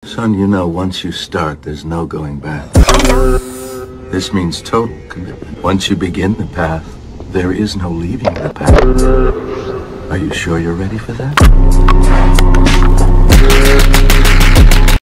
Son, you know, once you start, there's no going back. This means total commitment. Once you begin the path, there is no leaving the path. Are you sure you're ready for that?